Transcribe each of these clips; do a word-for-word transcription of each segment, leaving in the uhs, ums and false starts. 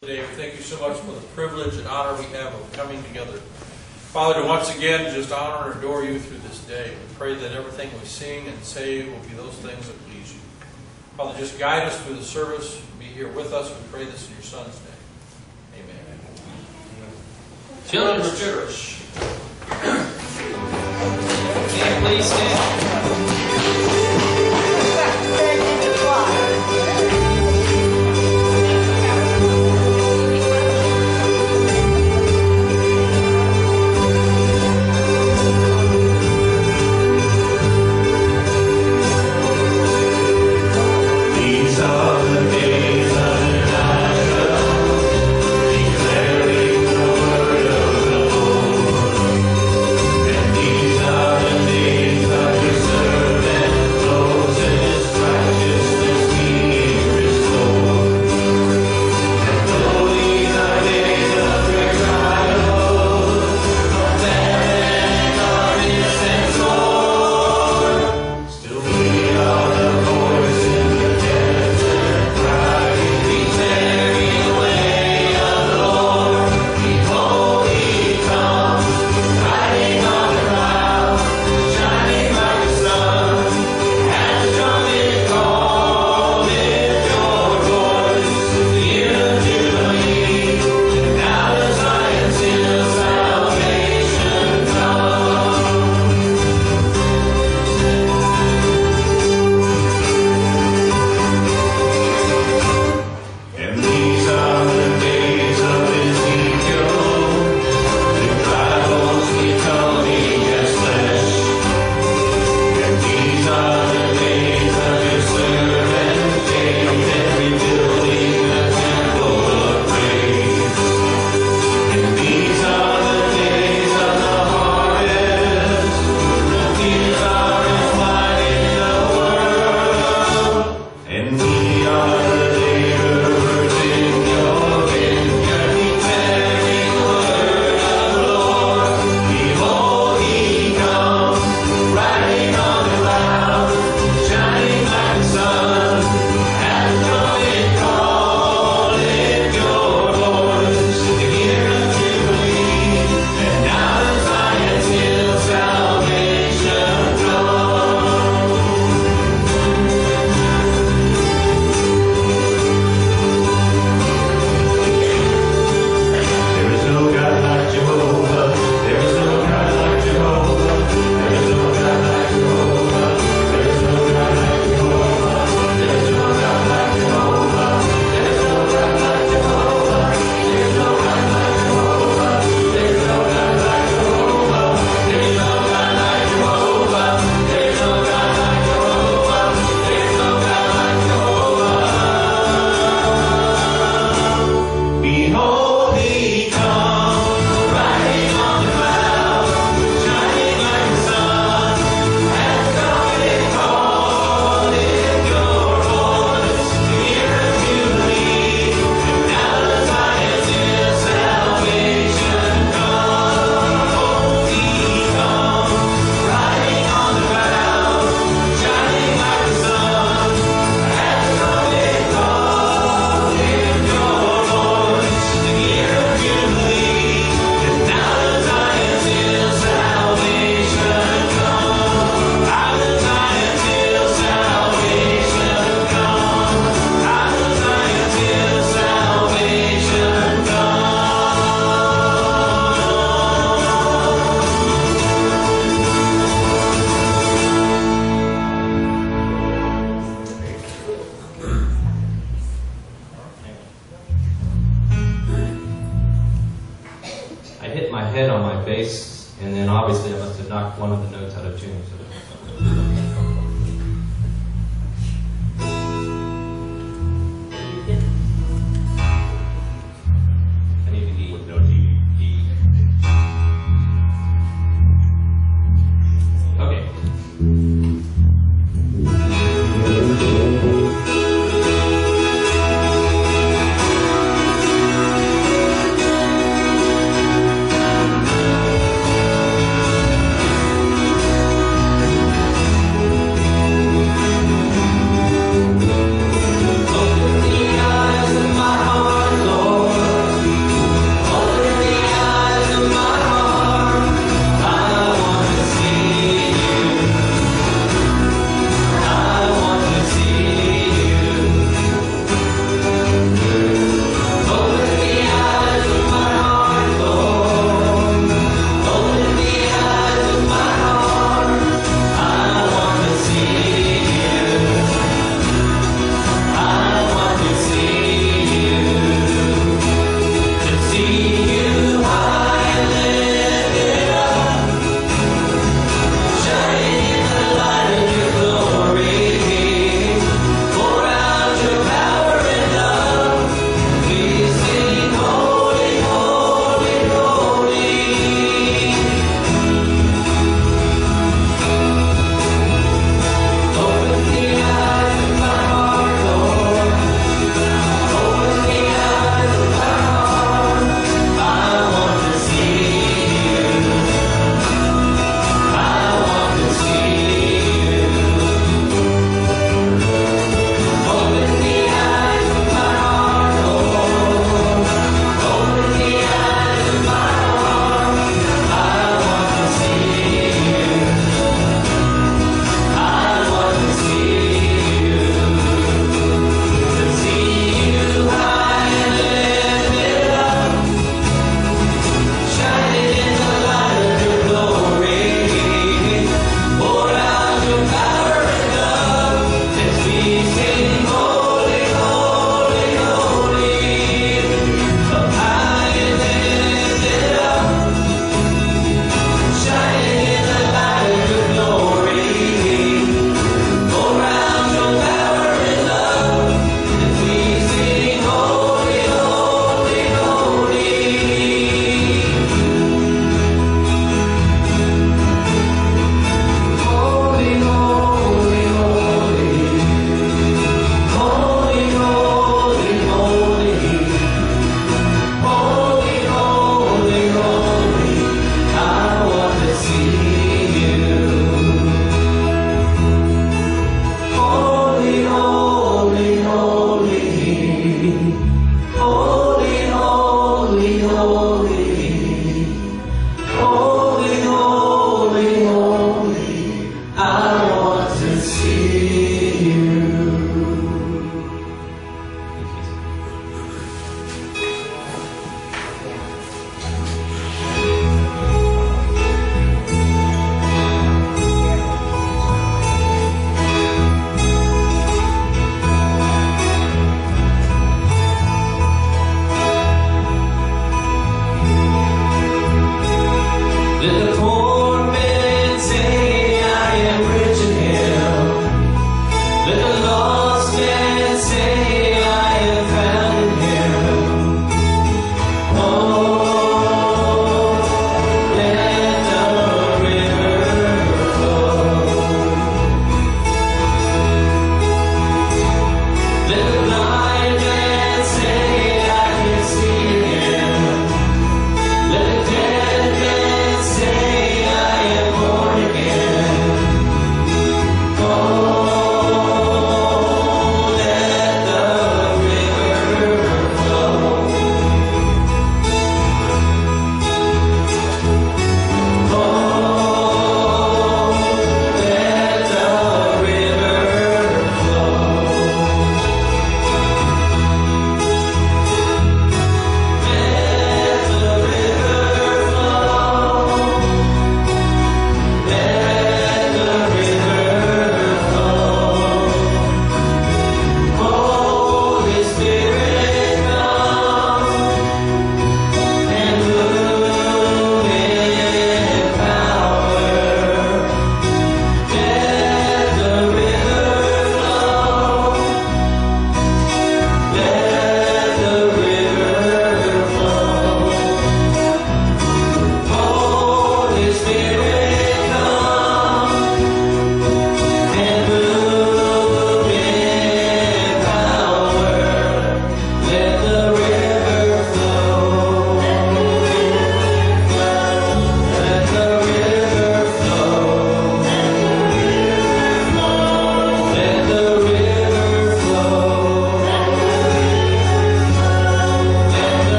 David, thank you so much for the privilege and honor we have of coming together. Father, to once again just honor and adore you through this day. We pray that everything we sing and say will be those things that please you. Father, just guide us through the service. Be here with us. We pray this in your Son's name. Amen. Children's Church. Stand, please stand.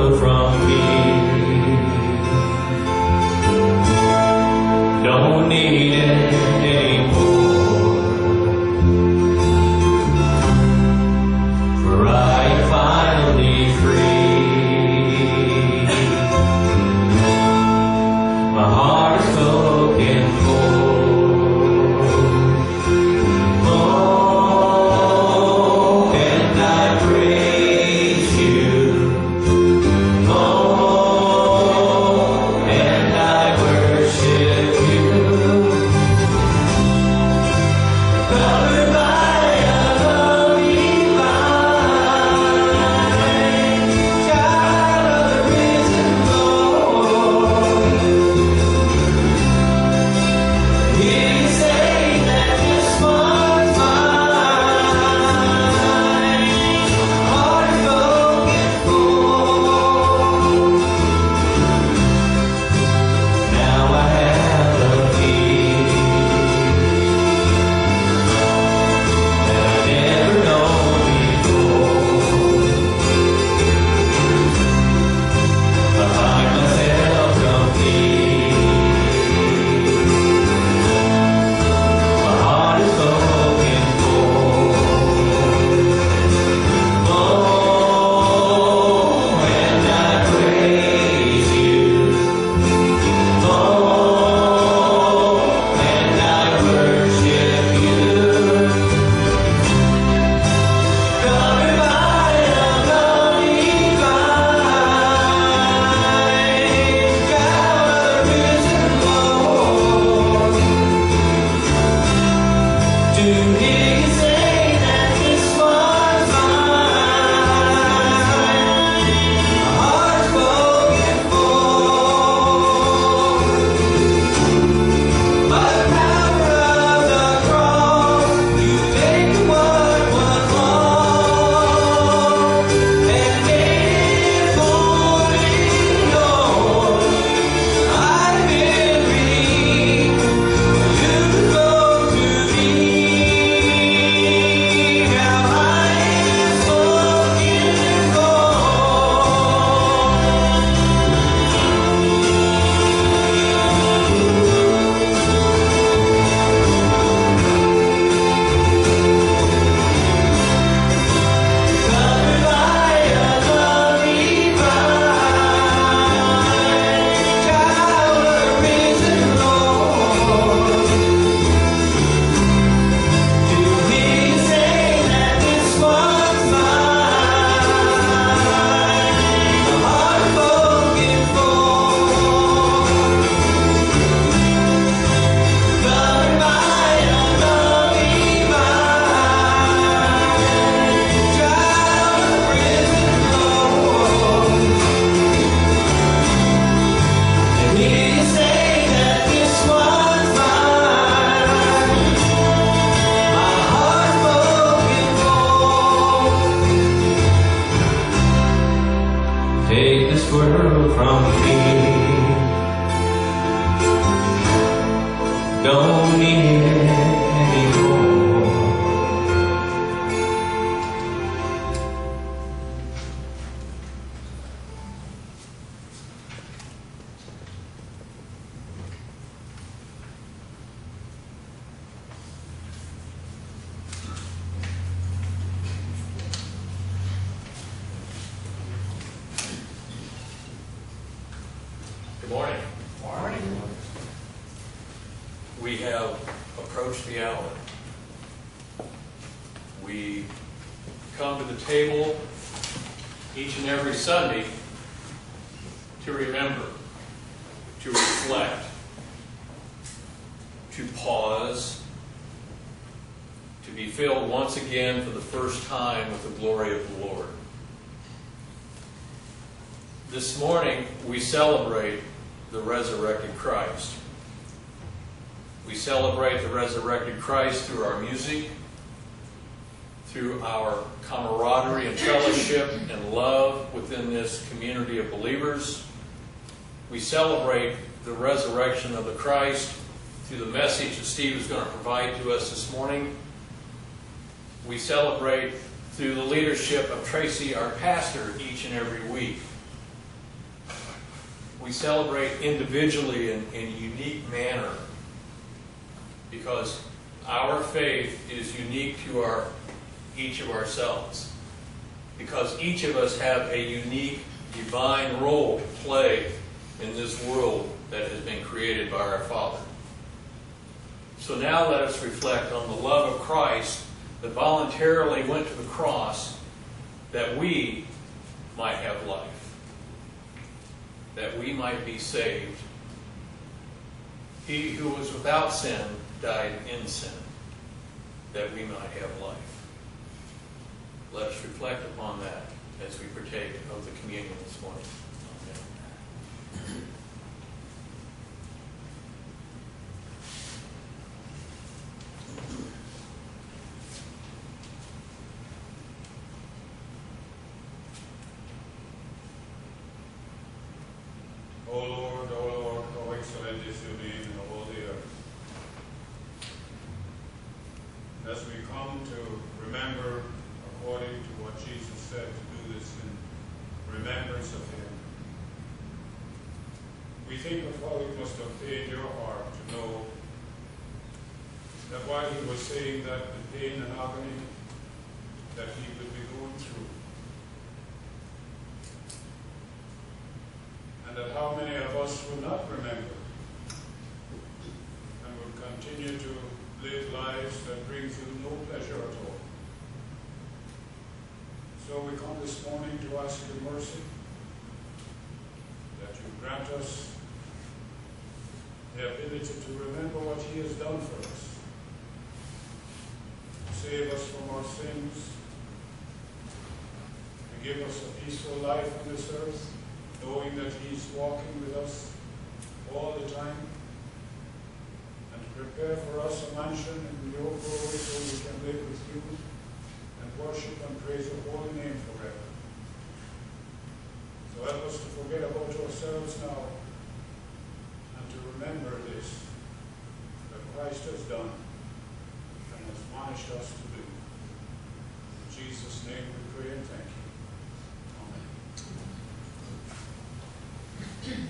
world from me. Don't need it anymore, for I am finally free. My heart is spoken for. Oh, and I praise you. Oh, and I worship you. Covered by a loving light, child of the risen Lord. Hear you say that this one's mine, heart spoken for. Now I have a peace that I never known before. I find myself complete. My heart is spoken for. Oh, and I praise you. Oh, and I worship you. Covered by a loving light, child of the risen Lord. To hear you say that this one's mine, heart spoken for. By the power of the cross, you take what was lost and made it fully yours. I've been redeemed. You spoke to me. Now I am spoken for. Covered by a loving light, child of the risen Lord. To hear you say that this one's mine, the heart spoken for. Covered by a loving light, child of the risen Lord. And hear you say that this one's mine, my heart spoken for. Take this world from me. Don't need it anymore. Good morning. Morning. We have approached the hour. We come to the table each and every Sunday to remember, to reflect, to pause, to be filled once again for the first time with the glory of the Lord. This morning, we celebrate the resurrected Christ. We celebrate the resurrected Christ through our music, through our camaraderie and fellowship and love within this community of believers. We celebrate the resurrection of the Christ through the message that Steve is going to provide to us this morning. We celebrate through the leadership of Tracy, our pastor, each and every week. we celebrate individually in, in a unique manner because our faith is unique to our each of ourselves. Because each of us have a unique divine role to play in this world that has been created by our Father. So now let us reflect on the love of Christ that voluntarily went to the cross that we might have life, that we might be saved. He who was without sin died in sin, that we might have life. Let us reflect upon that as we partake of the communion this morning. Amen. O Lord, O Lord, how excellent is your name in all the earth. As we come to remember, according to what Jesus said, to do this in remembrance of him, we think of how it must have pained your heart to know that while he was saying that the pain and agony that he would be going through, and that how many of us will not remember and will continue to live lives that brings you no pleasure at all. So we come this morning to ask your mercy, that you grant us the ability to remember what he has done for us, to save us from our sins, to give us a peaceful life on this earth, knowing that he's walking with us all the time, and to prepare for us a mansion in your glory so we can live with you and worship and praise your holy name forever. So help us to forget about ourselves now and to remember this, that Christ has done and has admonished us to do. In Jesus' name we pray and thank you. Amen.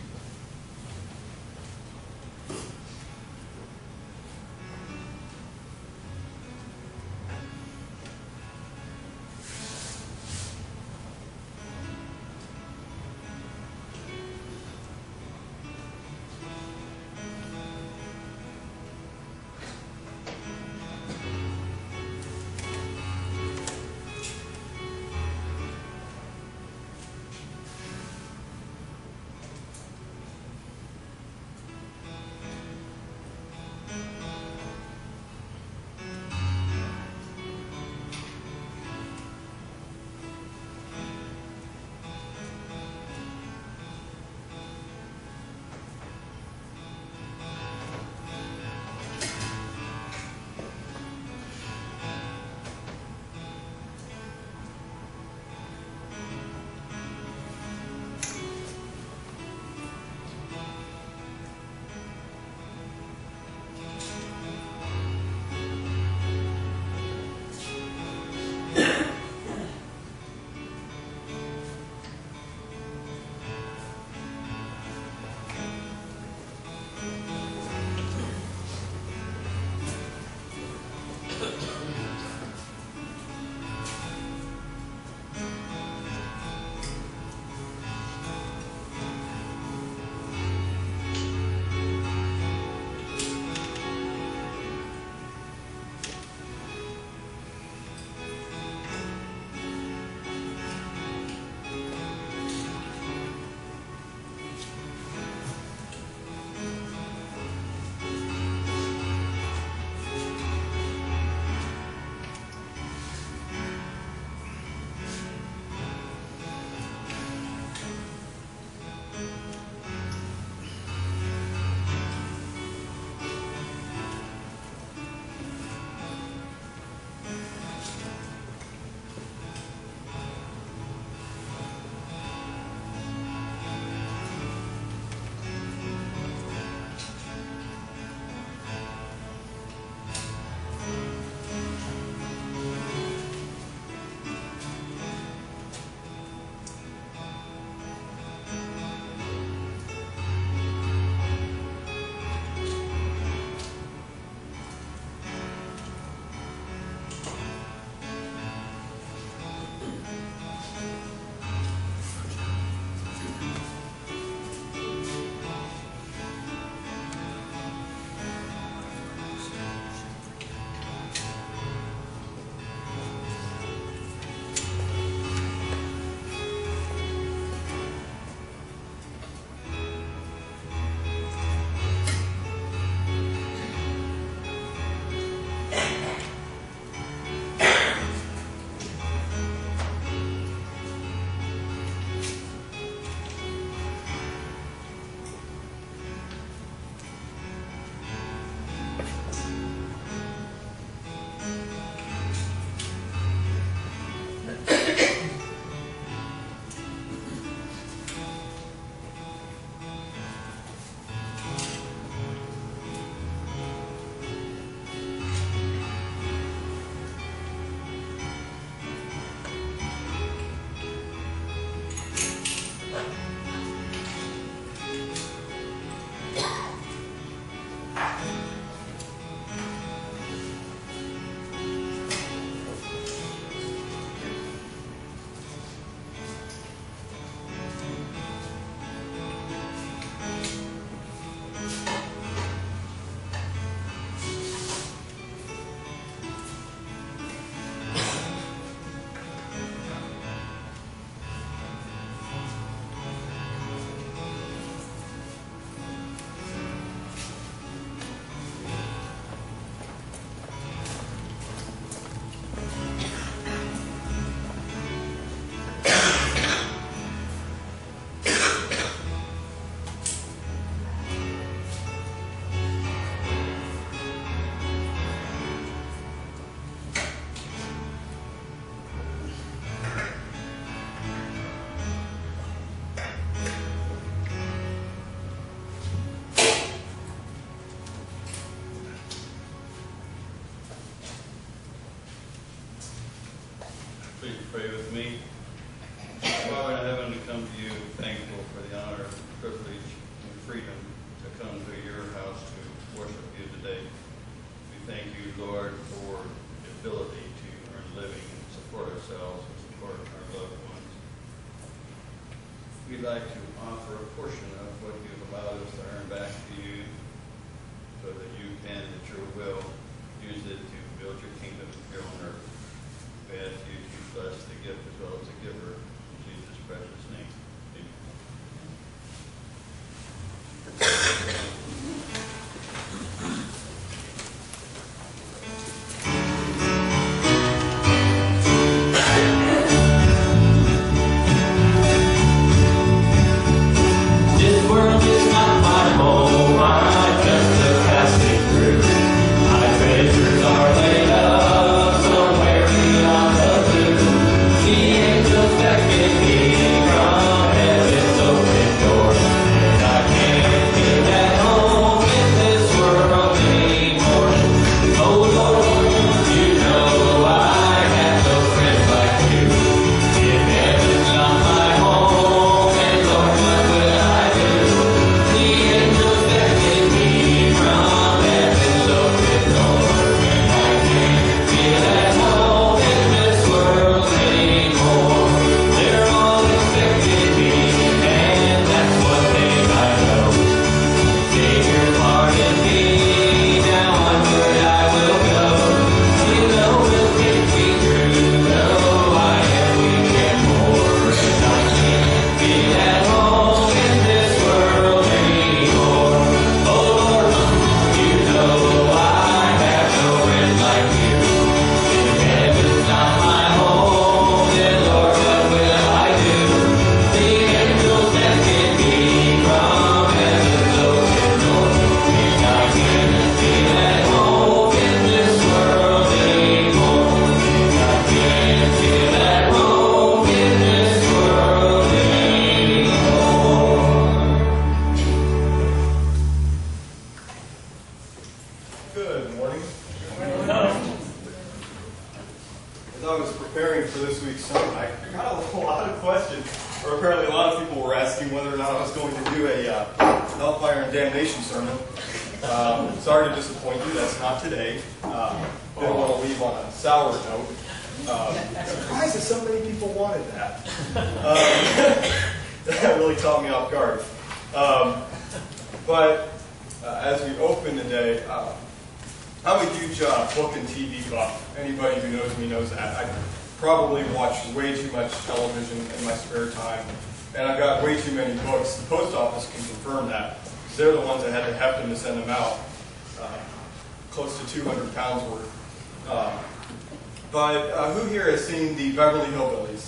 pray with me. Father in heaven, we come to you thankful for the honor, privilege, and freedom to come to your house to worship you today. We thank you, Lord, for the ability to earn living and support ourselves and support our loved ones. We'd like to offer a portion of what you've allowed us to earn back to you so that you can, at your will, use it to build your kingdom here on earth. We ask you to bless the gift as well as the giver. In Jesus' precious name. This world is not my home, I'm just a passing through. My treasures are laid up somewhere beyond the blue. The angels beckon me from heaven's open door, and I can't feel at home in this world anymore. Oh Lord, you know I have no friends like you. If heaven's not my home, then Lord, what will I do? The angels beckon me from heaven's open door, and I can't feel at home in this world anymore. They're all expecting me, and that's one thing I know. Savior, pardon me, now onward I will go. You know will take me through, though I am weak and poor, and I can't feel at home in this world anymore. Oh Lord, you know I have no friend like you. If heaven's not my home, then Lord, what will I do? The angels beckon me from heaven's open door, and I can't feel at home in this world anymore. And I can't feel at home in this world anymore. Good morning. As I was preparing for this week's sermon, I got a lot of questions, or apparently a lot of people were asking whether or not I was going to do a uh, Hellfire and Damnation sermon. Um, sorry to disappoint you, that's not today. Uh, didn't want to leave on a sour note. Um, surprised that so many people wanted that. Um, that really caught me off guard. Um, but uh, as we open today, uh, I'm a huge uh, book and T V buff. Anybody who knows me knows that. I probably watch way too much television in my spare time, and I've got way too many books. The post office can confirm that, because they're the ones that had to heft them to send them out. Uh, close to two hundred pounds worth. Uh, but uh, who here has seen the Beverly Hillbillies?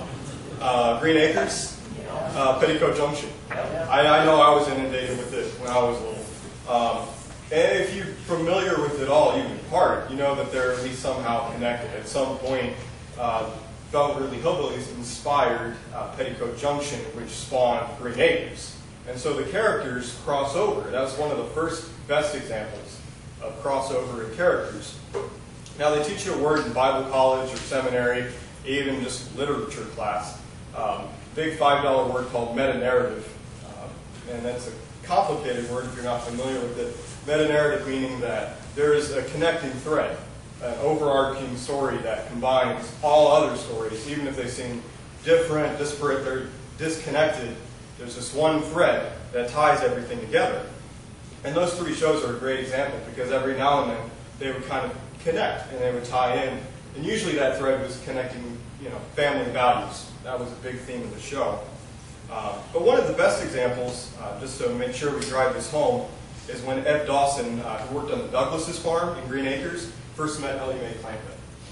Uh, Green Acres? Uh, Petticoat Junction. I, I know I was inundated with it when I was little. Um, And if you're familiar with it all, even in part, you know that they're at least somehow connected. At some point, uh, Beverly Hillbillies inspired uh, Petticoat Junction, which spawned Green Acres. And so the characters cross over. That's one of the first best examples of crossover in characters. Now, they teach you a word in Bible college or seminary, even just literature class. Um, big five dollar word called meta-narrative. Uh, and that's a complicated word if you're not familiar with it. Meta-narrative meaning that there is a connecting thread, an overarching story that combines all other stories, even if they seem different, disparate, they're disconnected. There's this one thread that ties everything together. And those three shows are a great example, because every now and then they would kind of connect and they would tie in. And usually that thread was connecting, you know, family values. That was a big theme of the show. Uh, but one of the best examples, uh, just to make sure we drive this home, is when Ed Dawson, uh, who worked on the Douglas's farm in Green Acres, first met Ellie Mae Clampett.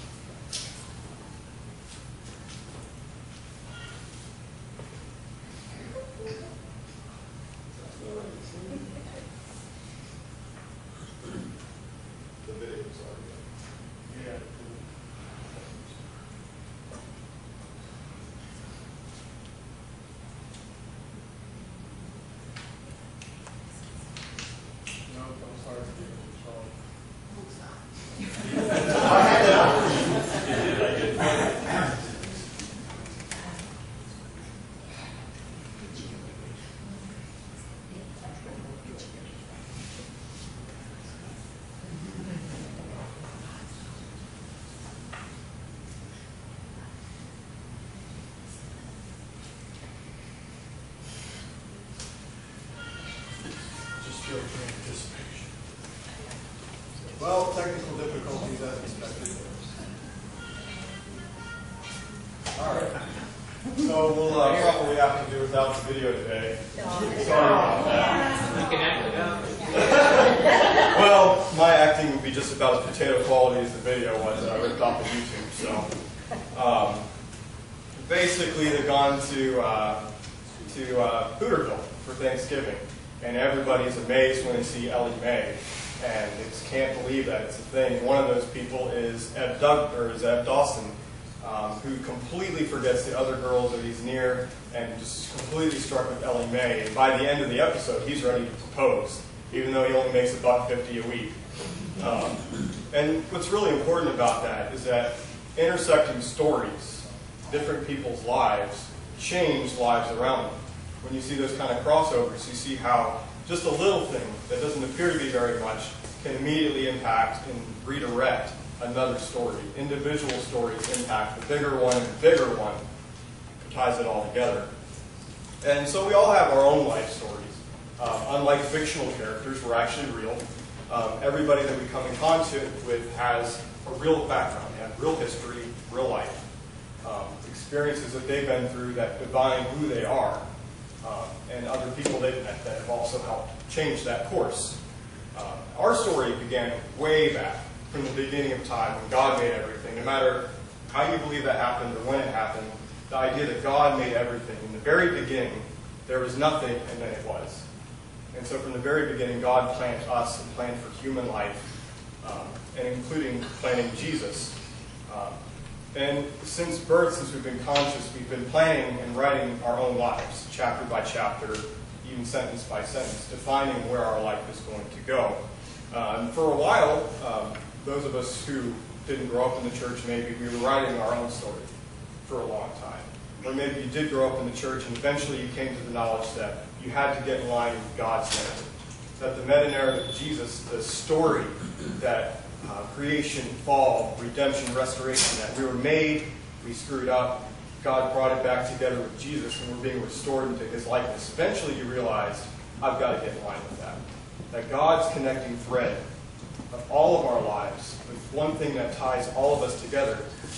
The video's already up. Yeah. No, I'm sorry. I had it show of your anticipation. Well, technical difficulties as expected. All right. So we'll uh, probably have to do without the video today. Sorry about that. You can act it out. Well, my acting would be just about as potato quality as the video was that I ripped off of YouTube. So, um, basically, they've gone to uh, to uh, Hooterville for Thanksgiving, and everybody's amazed when they see Ellie Mae, and they just can't believe that it's a thing. One of those people is Eb Doug or is Eb Dawson, um, who completely forgets the other girls that he's near, and just completely struck with Ellie Mae. And by the end of the episode, he's ready to propose, even though he only makes a buck fifty a week. Um, and what's really important about that is that intersecting stories, different people's lives, change lives around them. When you see those kind of crossovers, you see how just a little thing that doesn't appear to be very much can immediately impact and redirect another story. Individual stories impact the bigger one, and the bigger one ties it all together. And so we all have our own life stories. Um, unlike fictional characters, we're actually real. Um, everybody that we come in contact with has a real background. They have real history, real life. Um, experiences that they've been through that define who they are. Um, and other people they've met that have also helped change that course. Um, our story began way back from the beginning of time when God made everything. No matter how you believe that happened or when it happened, the idea that God made everything. In the very beginning, there was nothing and then it was. And so from the very beginning, God planned us and planned for human life, um, and including planning Jesus. Um, and since birth, since we've been conscious, we've been planning and writing our own lives, chapter by chapter, even sentence by sentence, defining where our life is going to go. Uh, and for a while, um, those of us who didn't grow up in the church, maybe we were writing our own story for a long time. Or maybe you did grow up in the church and eventually you came to the knowledge that you had to get in line with God's narrative. That the meta-narrative of Jesus, the story that uh, creation, fall, redemption, restoration, that we were made, we screwed up, God brought it back together with Jesus, and we're being restored into his likeness. Eventually you realized, I've got to get in line with that. That God's connecting thread of all of our lives with one thing that ties all of us together.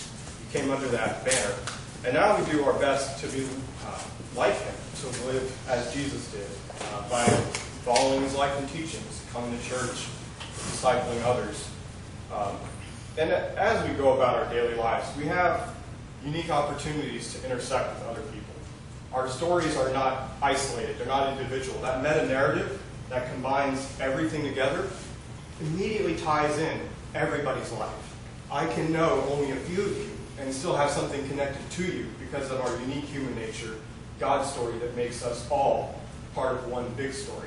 We came under that banner. And now we do our best to be uh, like him, to live as Jesus did, uh, by following his life and teachings, coming to church, discipling others. Um, and as we go about our daily lives, we have unique opportunities to intersect with other people. Our stories are not isolated, they're not individual. That meta-narrative that combines everything together immediately ties in everybody's life. I can know only a few of you and still have something connected to you because of our unique human nature, God's story that makes us all part of one big story.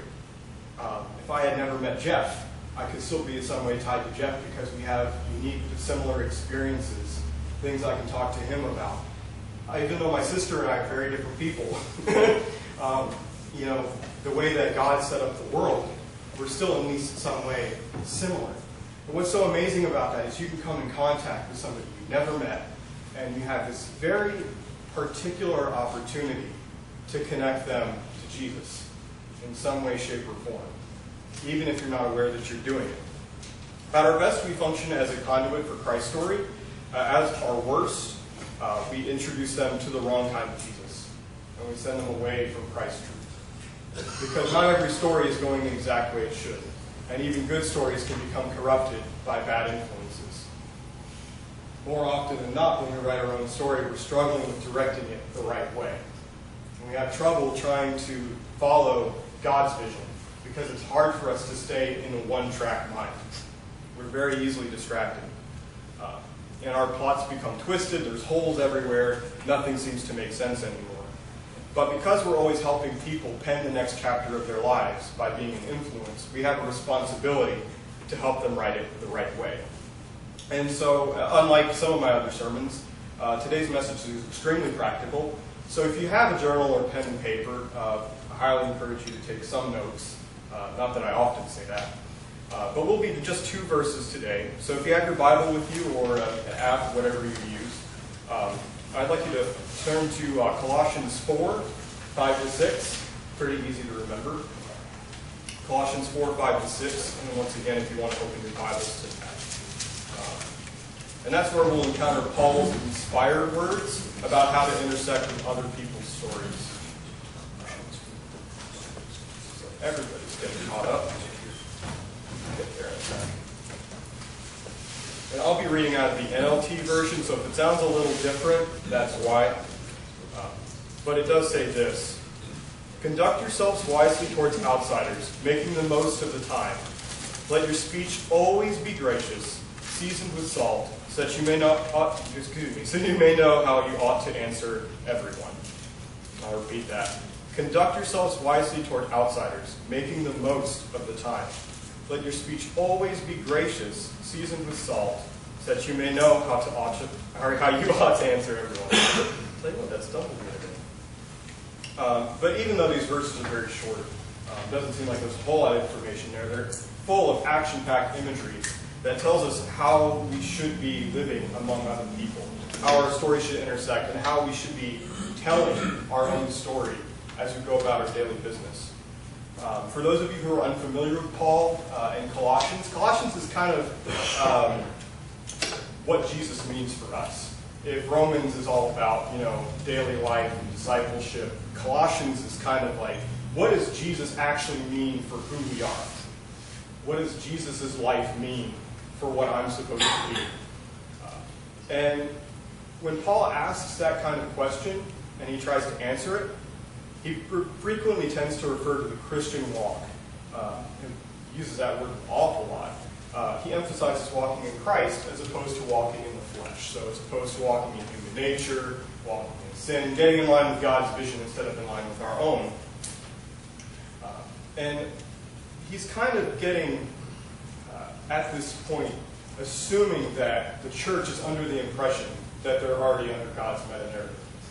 Um, if I had never met Jeff, I could still be in some way tied to Jeff because we have unique, similar experiences, things I can talk to him about. I, even though my sister and I are very different people, um, you know, the way that God set up the world, we're still in least in some way similar. And what's so amazing about that is you can come in contact with somebody you've never met, and you have this very particular opportunity to connect them to Jesus in some way, shape, or form, even if you're not aware that you're doing it. At our best, we function as a conduit for Christ's story. Uh, at our worst, uh, we introduce them to the wrong kind of Jesus, and we send them away from Christ's truth. Because not every story is going the exact way it should, and even good stories can become corrupted by bad influences. More often than not, when we write our own story, we're struggling with directing it the right way. And we have trouble trying to follow God's vision, because it's hard for us to stay in a one-track mind. We're very easily distracted. Uh, and our plots become twisted, there's holes everywhere, nothing seems to make sense anymore. But because we're always helping people pen the next chapter of their lives by being an influence, we have a responsibility to help them write it the right way. And so, uh, unlike some of my other sermons, uh, today's message is extremely practical. So if you have a journal or pen and paper, uh, I highly encourage you to take some notes. Uh, not that I often say that. Uh, but we'll be just two verses today. So if you have your Bible with you or uh, an app, whatever you use, um, I'd like you to turn to uh, Colossians four, five to six. Pretty easy to remember. Colossians four, five, and six, and then once again, if you want to open your Bibles to that. Um, and that's where we'll encounter Paul's inspired words about how to intersect with other people's stories. So everybody's getting caught up. Get there in a sec. And I'll be reading out of the N L T version, so if it sounds a little different, that's why. Um, but it does say this. Conduct yourselves wisely towards outsiders, making the most of the time. Let your speech always be gracious, seasoned with salt, so that you may know, ought, excuse me, so you may know how you ought to answer everyone. I'll repeat that. Conduct yourselves wisely toward outsiders, making the most of the time. Let your speech always be gracious, seasoned with salt, so that you may know how to ought to, or how you ought to answer everyone. I'll tell you what, that stumbled me a bit. Um, but even though these verses are very short, um, doesn't seem like there's a whole lot of information there. They're full of action-packed imagery that tells us how we should be living among other people, how our story should intersect, and how we should be telling our own story as we go about our daily business. Um, for those of you who are unfamiliar with Paul uh, and Colossians, Colossians is kind of um, what Jesus means for us. If Romans is all about, you know, daily life and discipleship, Colossians is kind of like, what does Jesus actually mean for who we are? What does Jesus' life mean for what I'm supposed to be? Uh, and when Paul asks that kind of question, and he tries to answer it, he frequently tends to refer to the Christian walk. Uh, he uses that word an awful lot. Uh, he emphasizes walking in Christ as opposed to walking in the flesh. So as opposed to walking in human nature, walking in sin, getting in line with God's vision instead of in line with our own. Uh, and he's kind of getting, uh, at this point, assuming that the church is under the impression that they're already under God's meta-narrative.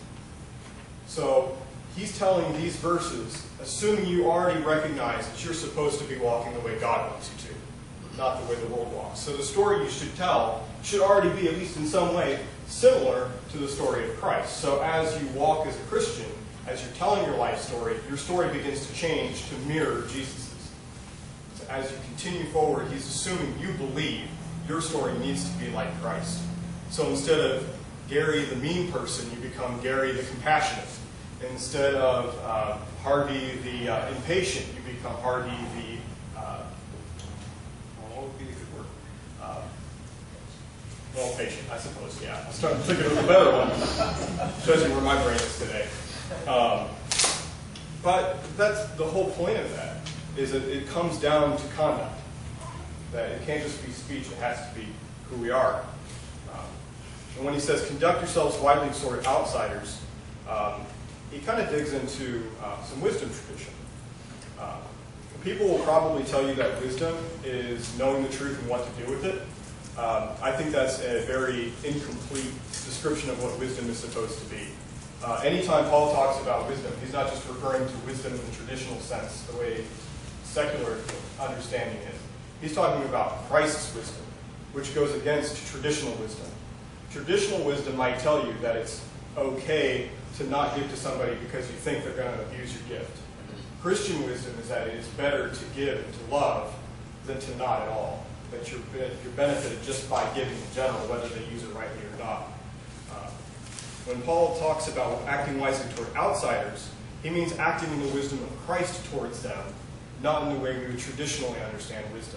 So he's telling these verses, assuming you already recognize that you're supposed to be walking the way God wants you to, not the way the world walks. So the story you should tell should already be, at least in some way, similar to the story of Christ. So as you walk as a Christian, as you're telling your life story, your story begins to change to mirror Jesus's. So as you continue forward, he's assuming you believe your story needs to be like Christ. So instead of Gary the mean person, you become Gary the compassionate. Instead of uh, Harvey the uh, impatient, you become Harvey the, uh, what would be a good word? Uh, well, patient, I suppose, yeah. I was starting to think of a better one. Shows you where my brain is today. Um, but that's the whole point of that, is that it comes down to conduct. That it can't just be speech, it has to be who we are. Um, and when he says, conduct yourselves widely toward outsiders, um, he kind of digs into uh, some wisdom tradition. Uh, people will probably tell you that wisdom is knowing the truth and what to do with it. Um, I think that's a very incomplete description of what wisdom is supposed to be. Uh, anytime Paul talks about wisdom, he's not just referring to wisdom in the traditional sense, the way secular understanding is. He's talking about Christ's wisdom, which goes against traditional wisdom. Traditional wisdom might tell you that it's okay to not give to somebody because you think they're going to abuse your gift. Christian wisdom is that it is better to give and to love than to not at all. That you're, you're benefited just by giving in general, whether they use it rightly or not. Uh, when Paul talks about acting wisely toward outsiders, he means acting in the wisdom of Christ towards them, not in the way we would traditionally understand wisdom.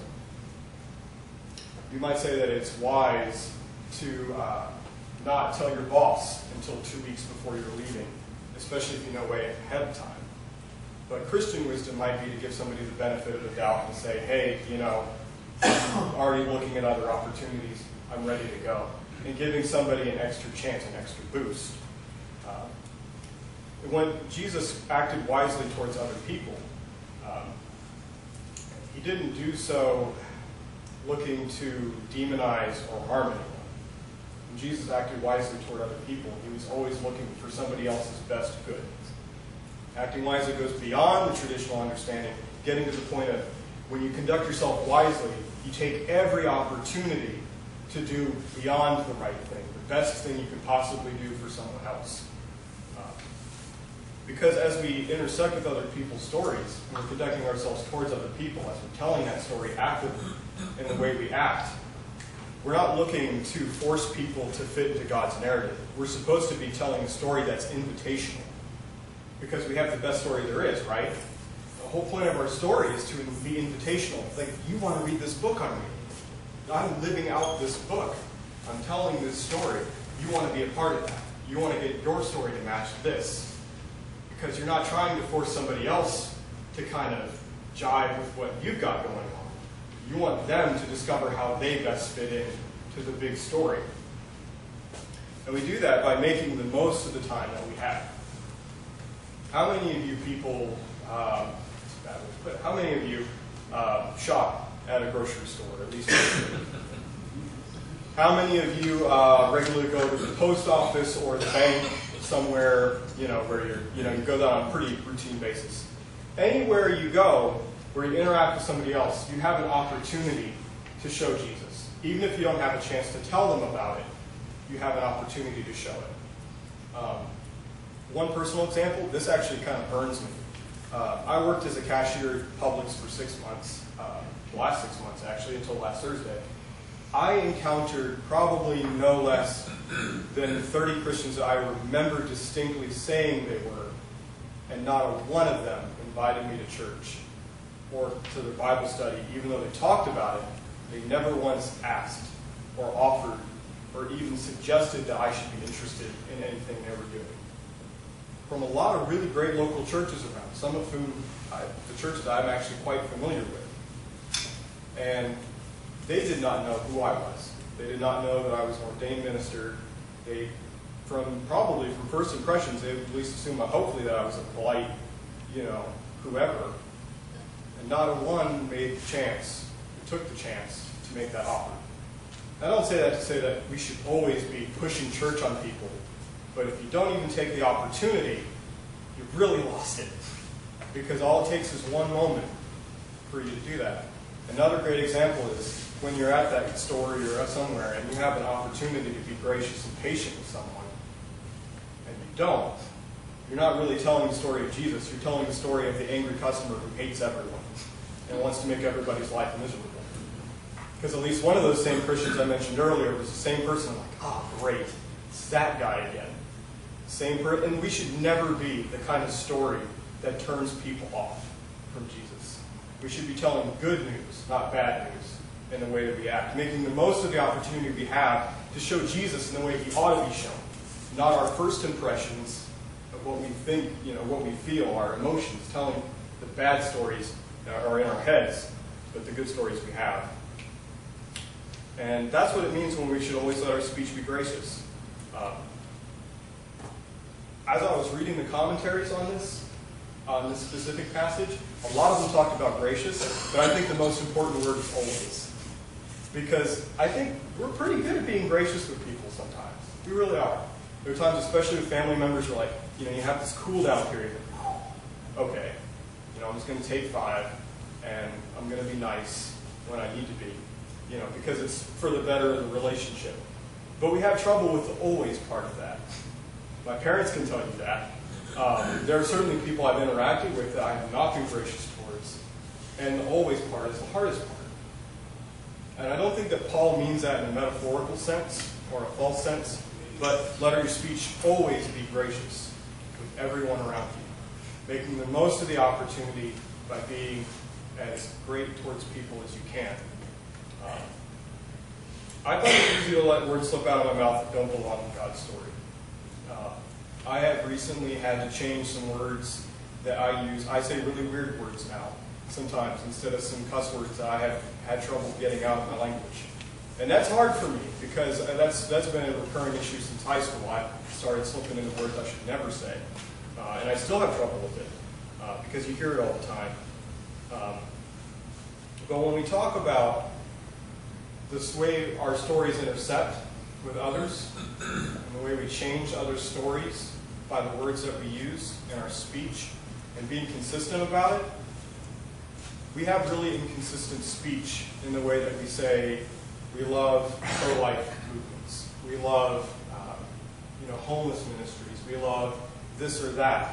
You might say that it's wise to uh, not tell your boss until two weeks before you're leaving, especially if you know way ahead of time. But Christian wisdom might be to give somebody the benefit of the doubt and say, hey, you know, I'm already looking at other opportunities, I'm ready to go. And giving somebody an extra chance, an extra boost. Uh, when Jesus acted wisely towards other people, um, he didn't do so looking to demonize or harm anyone. When Jesus acted wisely toward other people, he was always looking for somebody else's best good. Acting wisely goes beyond the traditional understanding, getting to the point of when you conduct yourself wisely, you take every opportunity to do beyond the right thing, the best thing you could possibly do for someone else. Uh, Because as we intersect with other people's stories, and we're conducting ourselves towards other people, as we're telling that story actively in the way we act, we're not looking to force people to fit into God's narrative. We're supposed to be telling a story that's invitational. Because we have the best story there is, right? The whole point of our story is to be invitational. Like, you want to read this book on me. I'm living out this book. I'm telling this story. You want to be a part of that. You want to get your story to match this. Because you're not trying to force somebody else to kind of jive with what you've got going on. You want them to discover how they best fit in to the big story. And we do that by making the most of the time that we have. How many of you people, um, but how many of you uh, shop at a grocery store, at least? How many of you uh, regularly go to the post office or the bank somewhere, you know, where you're, you know, you go there on a pretty routine basis? Anywhere you go where you interact with somebody else, you have an opportunity to show Jesus. Even if you don't have a chance to tell them about it, you have an opportunity to show it. Um, one personal example, this actually kind of burns me. Uh, I worked as a cashier at Publix for six months, uh, the last six months actually, until last Thursday. I encountered probably no less than thirty Christians that I remember distinctly saying they were, and not a one of them invited me to church or to their Bible study, even though they talked about it. They never once asked or offered or even suggested that I should be interested in anything they were doing. From a lot of really great local churches around, some of whom, I, the churches I'm actually quite familiar with. And they did not know who I was. They did not know that I was an ordained minister. They, from probably from first impressions, they at least assumed, hopefully, that I was a polite, you know, whoever. And not a one made the chance, took the chance to make that offer. I don't say that to say that we should always be pushing church on people, but if you don't even take the opportunity, you've really lost it. Because all it takes is one moment for you to do that. Another great example is when you're at that store or you're at somewhere and you have an opportunity to be gracious and patient with someone, and you don't, you're not really telling the story of Jesus. You're telling the story of the angry customer who hates everyone and wants to make everybody's life miserable. Because at least one of those same Christians I mentioned earlier was the same person. I'm like, oh, great, it's that guy again. Same person. And we should never be the kind of story that turns people off from Jesus. We should be telling good news, not bad news, in the way that we act. Making the most of the opportunity we have to show Jesus in the way he ought to be shown. Not our first impressions of what we think, you know, what we feel, our emotions, telling the bad stories that are in our heads, but the good stories we have. And that's what it means when we should always let our speech be gracious. Um, as I was reading the commentaries on this, on this specific passage, a lot of them talked about gracious, but I think the most important word is always. Because I think we're pretty good at being gracious with people sometimes. We really are. There are times, especially with family members, where like, you know, you have this cool down period. Okay, you know, I'm just going to take five, and I'm going to be nice when I need to be. You know, because it's for the better of the relationship. But we have trouble with the always part of that. My parents can tell you that. Um, there are certainly people I've interacted with that I have not been gracious towards. And the always part is the hardest part. And I don't think that Paul means that in a metaphorical sense or a false sense, but let your speech always be gracious with everyone around you, making the most of the opportunity by being as great towards people as you can. Um, I find it easy to let words slip out of my mouth that don't belong in God's story. Uh, I have recently had to change some words that I use. I say really weird words now, sometimes, instead of some cuss words that I have had trouble getting out of my language. And that's hard for me, because that's that's been a recurring issue since high school. I started slipping into words I should never say. Uh, and I still have trouble with it, uh, because you hear it all the time. Um, but when we talk about this way our stories intersect with others, and the way we change other stories by the words that we use in our speech, and being consistent about it, we have really inconsistent speech in the way that we say we love pro-life movements, we love uh, you know, homeless ministries, we love this or that.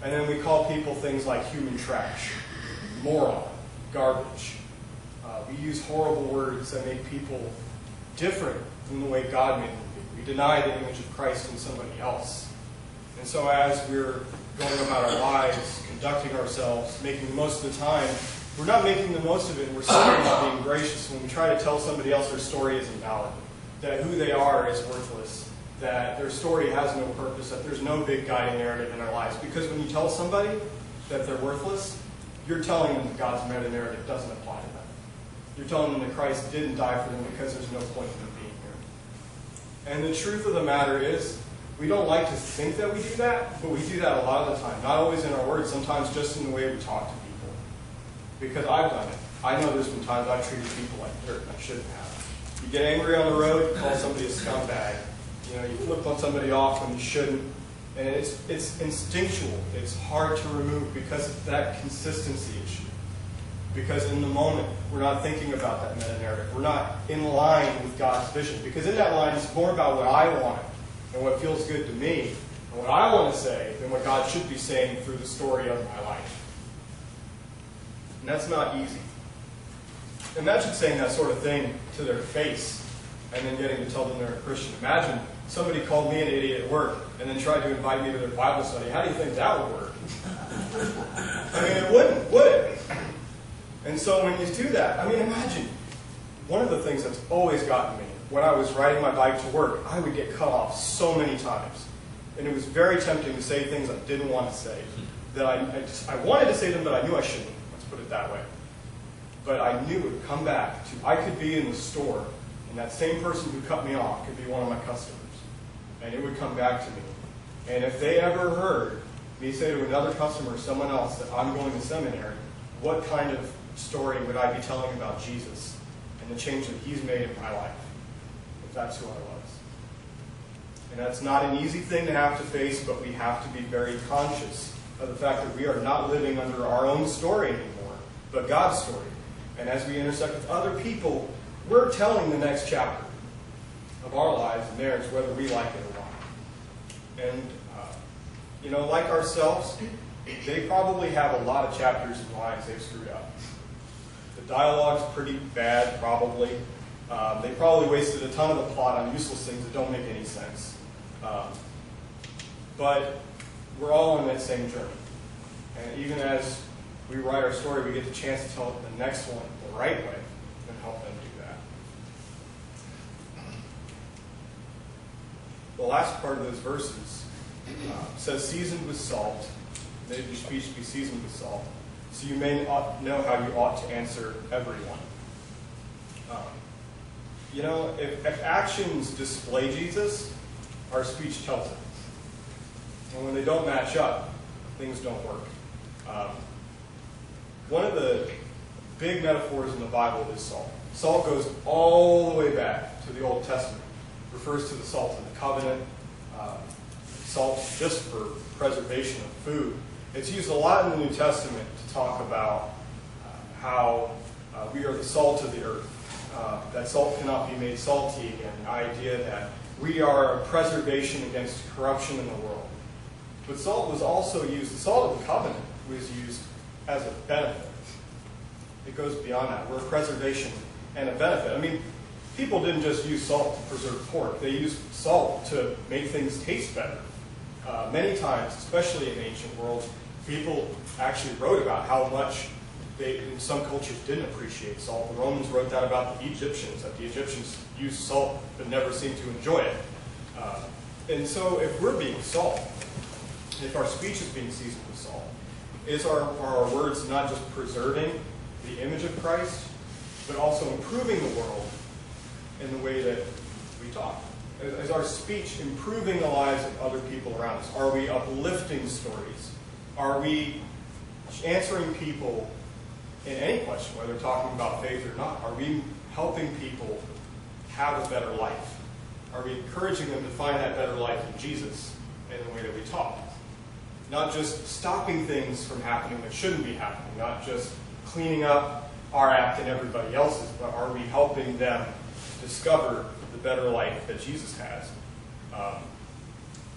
And then we call people things like human trash, moron, garbage. Uh, we use horrible words that make people different from the way God made them be. We deny the image of Christ in somebody else. And so as we're going about our lives, conducting ourselves, making the most of the time, we're not making the most of it, and we're certainly not being gracious when we try to tell somebody else their story isn't valid, that who they are is worthless, that their story has no purpose, that there's no big guiding narrative in their lives. Because when you tell somebody that they're worthless, you're telling them that God's meta-narrative doesn't apply to them. You're telling them that Christ didn't die for them because there's no point in them being here. And the truth of the matter is, we don't like to think that we do that, but we do that a lot of the time. Not always in our words, sometimes just in the way we talk to people. Because I've done it. I know there's been times I've treated people like dirt and I shouldn't have. You get angry on the road, you call somebody a scumbag. You know, you flip on somebody off when you shouldn't. And it's, it's instinctual. It's hard to remove because of that consistency issue. Because in the moment, we're not thinking about that meta-narrative. We're not in line with God's vision. Because in that line, it's more about what I want and what feels good to me and what I want to say than what God should be saying through the story of my life. And that's not easy. Imagine saying that sort of thing to their face and then getting to tell them they're a Christian. Imagine somebody called me an idiot at work and then tried to invite me to their Bible study. How do you think that would work? I mean, it wouldn't, would it? And so when you do that, I mean, imagine, one of the things that's always gotten me, when I was riding my bike to work, I would get cut off so many times. And it was very tempting to say things I didn't want to say. That I, I, just, I wanted to say them, but I knew I shouldn't. Let's put it that way. But I knew it would come back to, I could be in the store, and that same person who cut me off could be one of my customers. And it would come back to me. And if they ever heard me say to another customer or someone else that I'm going to seminary, what kind of story would I be telling about Jesus and the change that He's made in my life, if that's who I was? And that's not an easy thing to have to face, but we have to be very conscious of the fact that we are not living under our own story anymore, but God's story. And as we intersect with other people, we're telling the next chapter of our lives and theirs, whether we like it or not. And, uh, you know, like ourselves, they probably have a lot of chapters and lines they've screwed up. The dialogue's pretty bad, probably. Um, they probably wasted a ton of the plot on useless things that don't make any sense. Um, but we're all on that same journey. And even as we write our story, we get the chance to tell the next one the right way and help them do that. The last part of those verses uh, says, seasoned with salt, may your speech be seasoned with salt, so you may ought, know how you ought to answer everyone. Um, you know, if, if actions display Jesus, our speech tells it. And when they don't match up, things don't work. Um, one of the big metaphors in the Bible is salt. Salt goes all the way back to the Old Testament. It refers to the salt of the covenant, uh, salt just for preservation of food. It's used a lot in the New Testament to talk about uh, how uh, we are the salt of the earth, uh, that salt cannot be made salty again, the idea that we are a preservation against corruption in the world. But salt was also used, the salt of the covenant was used as a benefit. It goes beyond that. We're a preservation and a benefit. I mean, people didn't just use salt to preserve pork. They used salt to make things taste better. Uh, many times, especially in ancient worlds, people actually wrote about how much they, in some cultures, didn't appreciate salt. The Romans wrote that about the Egyptians, that the Egyptians used salt but never seemed to enjoy it. Uh, and so if we're being salt, if our speech is being seasoned with salt, is our, are our words not just preserving the image of Christ, but also improving the world in the way that we talk? Is our speech improving the lives of other people around us? Are we uplifting stories? Are we answering people in any question, whether talking about faith or not? Are we helping people have a better life? Are we encouraging them to find that better life in Jesus in the way that we talk? Not just stopping things from happening that shouldn't be happening, not just cleaning up our act and everybody else's, but are we helping them discover the better life that Jesus has? Um,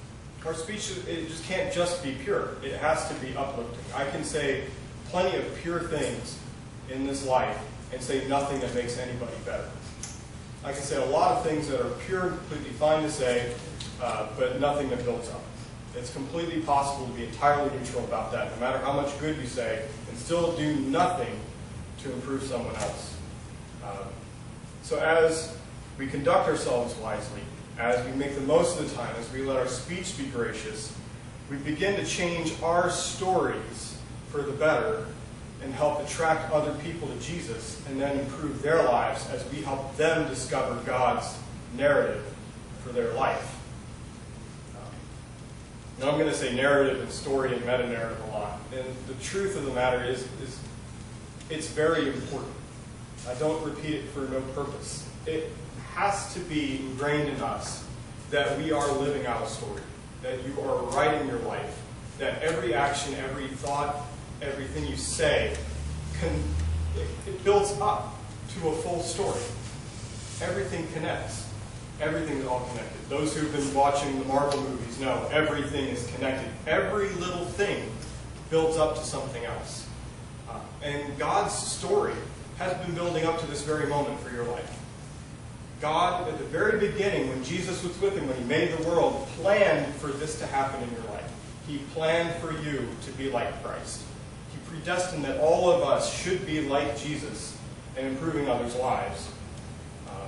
our speech, it just can't just be pure. It has to be uplifting. I can say plenty of pure things in this life and say nothing that makes anybody better. I can say a lot of things that are pure and completely fine to say, uh, but nothing that builds up. It's completely possible to be entirely neutral about that, no matter how much good you say, and still do nothing to improve someone else. Uh, so as we conduct ourselves wisely, as we make the most of the time, as we let our speech be gracious, we begin to change our stories for the better and help attract other people to Jesus and then improve their lives as we help them discover God's narrative for their life. Um, now I'm going to say narrative and story and meta-narrative a lot. And the truth of the matter is, is it's very important. I don't repeat it for no purpose. It has to be ingrained in us that we are living out a story, that you are writing your life, that every action, every thought, everything you say, can, it, it builds up to a full story. Everything connects. Everything is all connected. Those who've been watching the Marvel movies know everything is connected. Every little thing builds up to something else. Uh, and God's story has been building up to this very moment for your life. God, at the very beginning, when Jesus was with him, when he made the world, planned for this to happen in your life. He planned for you to be like Christ. He predestined that all of us should be like Jesus and improving others' lives. Um,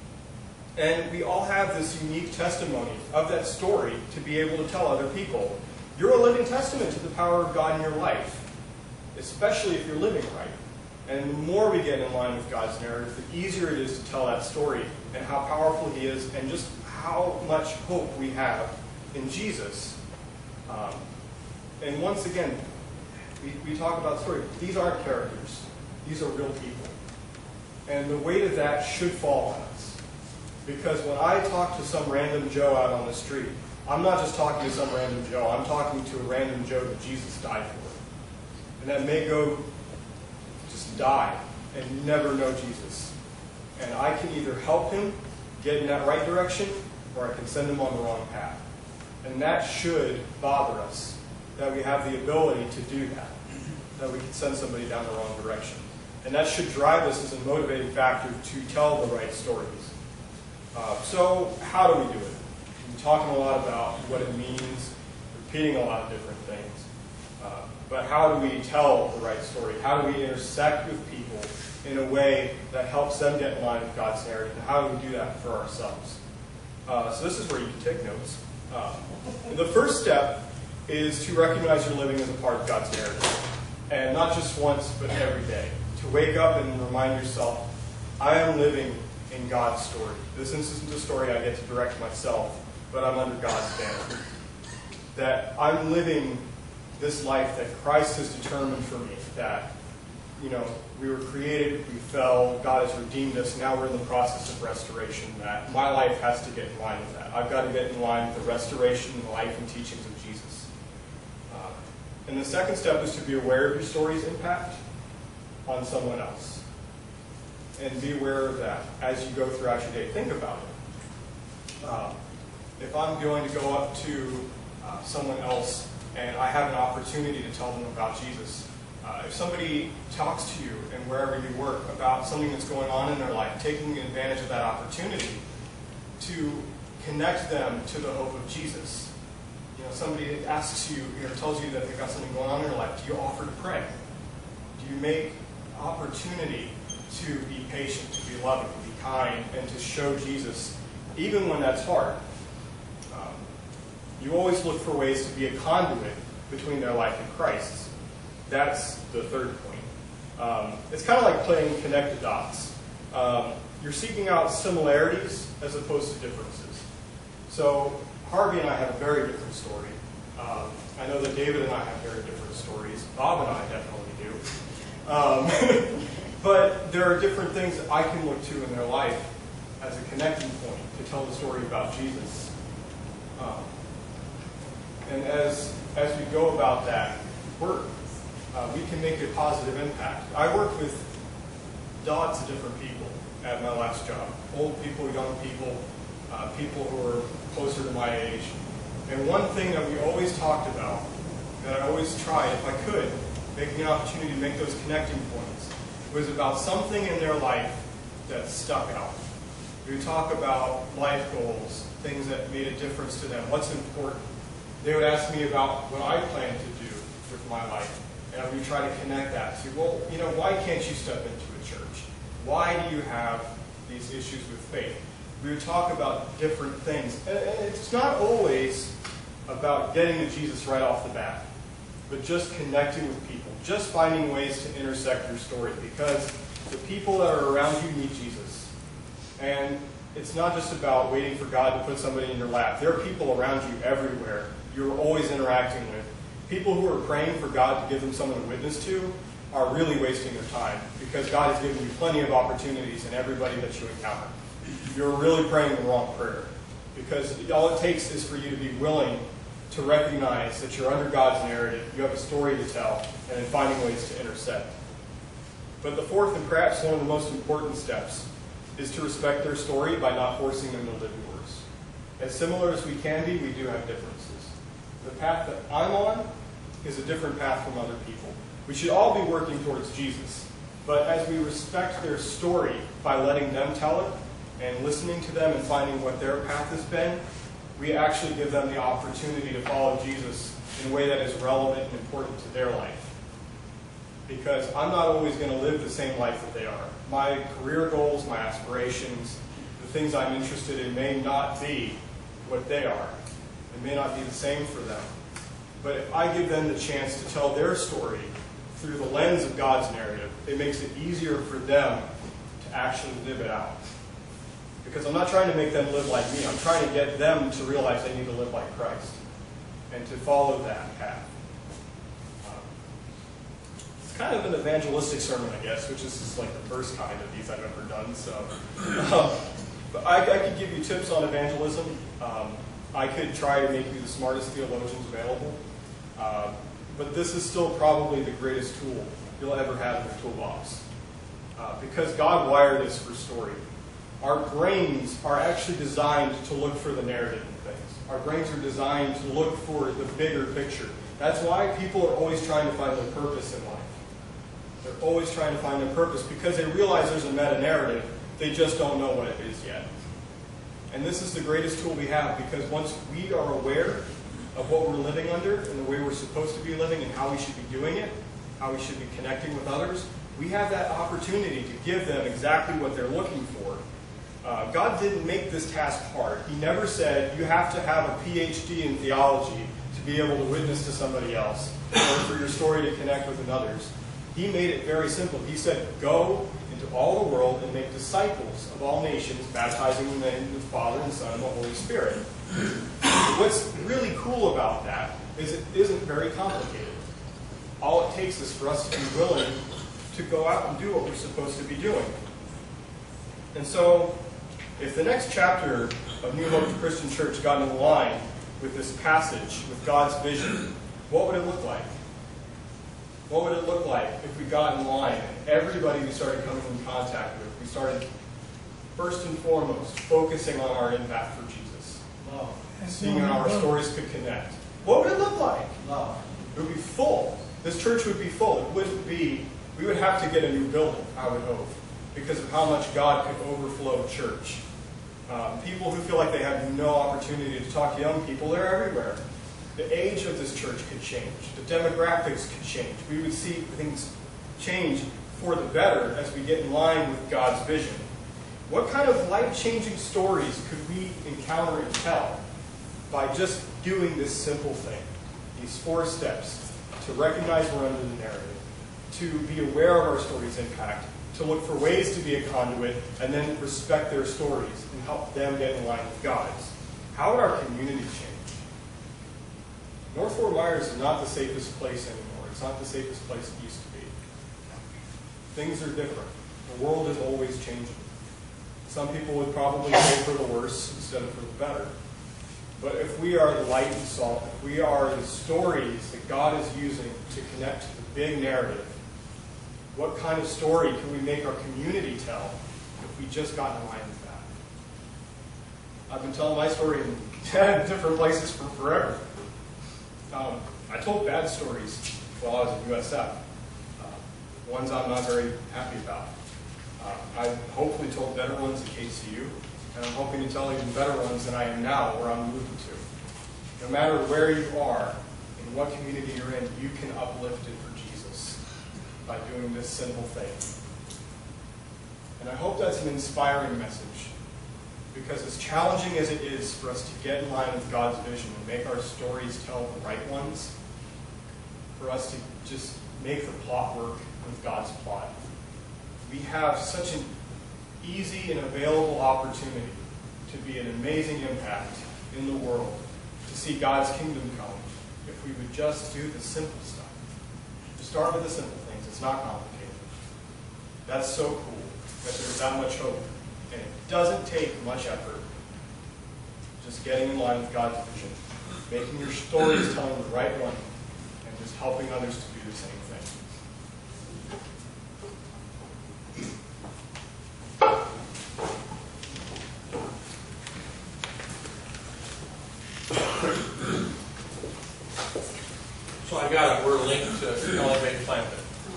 and we all have this unique testimony of that story to be able to tell other people. You're a living testament to the power of God in your life, especially if you're living right. And the more we get in line with God's narrative, the easier it is to tell that story and how powerful he is and just how much hope we have in Jesus. Um, and once again, we, we talk about story. These aren't characters. These are real people. And the weight of that should fall on us. Because when I talk to some random Joe out on the street, I'm not just talking to some random Joe. I'm talking to a random Joe that Jesus died for. And that may go just die and never know Jesus. And I can either help him get in that right direction, or I can send him on the wrong path. And that should bother us, that we have the ability to do that, that we can send somebody down the wrong direction. And that should drive us as a motivating factor to tell the right stories. Uh, so how do we do it? We're talking a lot about what it means, repeating a lot of different things. Uh, but how do we tell the right story? How do we intersect with people in a way that helps them get in line with God's narrative? And how do we do that for ourselves? Uh, so this is where you can take notes. Uh, the first step is to recognize you're living as a part of God's narrative. And not just once, but every day. To wake up and remind yourself, I am living in God's story. This isn't a story I get to direct myself, but I'm under God's banner. That I'm living this life that Christ has determined for me. That, you know, we were created, we fell, God has redeemed us, now we're in the process of restoration. That my life has to get in line with that. I've got to get in line with the restoration and the life and teachings of Jesus. Uh, and the second step is to be aware of your story's impact on someone else. And be aware of that as you go throughout your day. Think about it. Uh, if I'm going to go up to uh, someone else and I have an opportunity to tell them about Jesus, uh, if somebody talks to you and wherever you work about something that's going on in their life, taking advantage of that opportunity to connect them to the hope of Jesus. You know, somebody asks you, or tells you that they've got something going on in their life, do you offer to pray? Do you make opportunity to be patient, to be loving, to be kind, and to show Jesus, even when that's hard? Um, you always look for ways to be a conduit between their life and Christ's. That's the third point. Um, it's kind of like playing connect the dots. Um, you're seeking out similarities as opposed to differences. So Harvey and I have a very different story. Um, I know that David and I have very different stories. Bob and I definitely do. Um, but there are different things that I can look to in their life as a connecting point to tell the story about Jesus. Um, and as as we go about that work, uh, we can make a positive impact. I work with lots of different people at my last job. Old people, young people, uh, people who are closer to my age. And one thing that we always talked about, that I always tried, if I could, make the opportunity to make those connecting points, was about something in their life that stuck out. We would talk about life goals, things that made a difference to them, what's important. They would ask me about what I plan to do with my life. And I would try to connect that to, well, you know, why can't you step into a church? Why do you have these issues with faith? We would talk about different things. And it's not always about getting to Jesus right off the bat, but just connecting with people, just finding ways to intersect your story, because the people that are around you need Jesus. And it's not just about waiting for God to put somebody in your lap. There are people around you everywhere you're always interacting with. People who are praying for God to give them someone to witness to are really wasting their time, because God has given you plenty of opportunities in everybody that you encounter. You're really praying the wrong prayer, because all it takes is for you to be willing to recognize that you're under God's narrative, you have a story to tell, and then finding ways to intersect. But the fourth, and perhaps one of the most important steps, is to respect their story by not forcing them to live yours. As similar as we can be, we do have differences. The path that I'm on is a different path from other people. We should all be working towards Jesus. But as we respect their story by letting them tell it, and listening to them and finding what their path has been, we actually give them the opportunity to follow Jesus in a way that is relevant and important to their life. Because I'm not always going to live the same life that they are. My career goals, my aspirations, the things I'm interested in may not be what they are. It may not be the same for them. But if I give them the chance to tell their story through the lens of God's narrative, it makes it easier for them to actually live it out. Because I'm not trying to make them live like me. I'm trying to get them to realize they need to live like Christ and to follow that path. Um, it's kind of an evangelistic sermon, I guess, which is just like the first kind of these I've ever done. So, um, but I, I could give you tips on evangelism. Um, I could try to make you the smartest theologians available. Uh, but this is still probably the greatest tool you'll ever have in your toolbox. Uh, because God wired us for story. Our brains are actually designed to look for the narrative in things. Our brains are designed to look for the bigger picture. That's why people are always trying to find their purpose in life. They're always trying to find their purpose because they realize there's a meta-narrative. They just don't know what it is yet. And this is the greatest tool we have, because once we are aware of what we're living under and the way we're supposed to be living and how we should be doing it, how we should be connecting with others, we have that opportunity to give them exactly what they're looking for. Uh, God didn't make this task hard. He never said you have to have a P H D in theology to be able to witness to somebody else or for your story to connect with others. He made it very simple. He said, go into all the world and make disciples of all nations, baptizing in the name of the Father and Son and the Holy Spirit. What's really cool about that is it isn't very complicated. All it takes is for us to be willing to go out and do what we're supposed to be doing. And so, if the next chapter of New Hope Christian Church got in line with this passage, with God's vision, what would it look like? What would it look like if we got in line and everybody we started coming in contact with, we started, first and foremost, focusing on our impact for Jesus? Love. Seeing how our stories could connect. What would it look like? Love. It would be full. This church would be full. It wouldn't be, we would have to get a new building, I would hope, because of how much God could overflow church. Um, people who feel like they have no opportunity to talk to young people, they're everywhere. The age of this church could change. The demographics could change. We would see things change for the better as we get in line with God's vision. What kind of life-changing stories could we encounter and tell by just doing this simple thing? These four steps: to recognize we're under the narrative, to be aware of our story's impact, to look for ways to be a conduit, and then respect their stories and help them get in line with God's. How would our community change? North Fort Myers is not the safest place anymore. It's not the safest place it used to be. Things are different. The world is always changing. Some people would probably say for the worse instead of for the better. But if we are the light and salt, if we are the stories that God is using to connect to the big narrative, what kind of story can we make our community tell if we just got in line with that? I've been telling my story in different places for forever. Um, I told bad stories while I was at U S F, uh, ones I'm not very happy about. Uh, I've hopefully told better ones at K C U, and I'm hoping to tell even better ones than I am now where I'm moving to. No matter where you are, in what community you're in, you can uplift it for Jesus by doing this simple thing. And I hope that's an inspiring message, because as challenging as it is for us to get in line with God's vision and make our stories tell the right ones, for us to just make the plot work with God's plot, we have such an easy and available opportunity to be an amazing impact in the world, to see God's kingdom come, if we would just do the simple stuff. To start with the simple things. It's not complicated. That's so cool that there's that much hope. And it doesn't take much effort. Just getting in line with God's vision, making your stories telling the right one, and just helping others to do the same thing. So I got it. We're linked to Elevate Planet.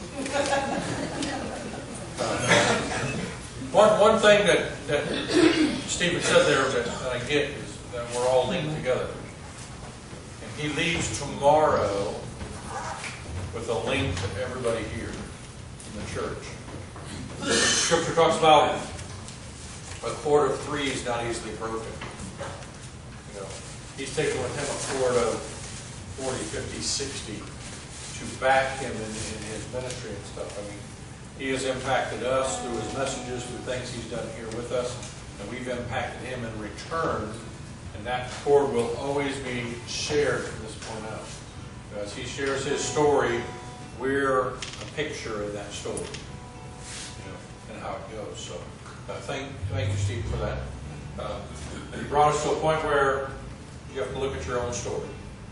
One, one thing that, that Stephen said there that, that I get is that we're all linked together. And he leaves tomorrow with a link to everybody here in the church. Scripture talks about a cord of three is not easily broken. You know, he's taken with him a cord of forty, fifty, sixty to back him in, in his ministry and stuff. I mean, he has impacted us through his messages, through things he's done here with us, and we've impacted him in return, and that cord will always be shared from this point out. As he shares his story, we're a picture of that story, you know, and how it goes. So uh, thank, thank you, Steve, for that. Uh, and he brought us to a point where you have to look at your own story.